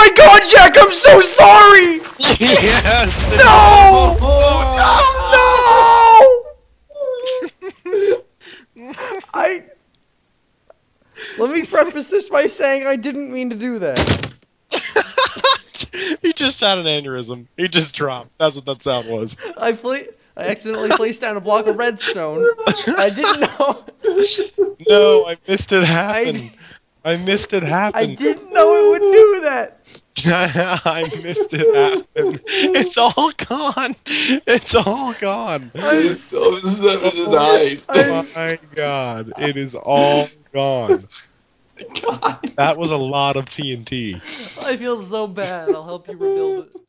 my god, Jack, I'm so sorry! Yes! No! No! Let me preface this by saying I didn't mean to do that. He just had an aneurysm. He just dropped. That's what that sound was. I accidentally placed down a block of redstone. I didn't know. No, I missed it happen. I missed it happen. I didn't know it would do that. I missed it happen. It's all gone. It's all gone. It's so nice. Oh my god. It is all gone. God. That was a lot of TNT. I feel so bad. I'll help you rebuild it.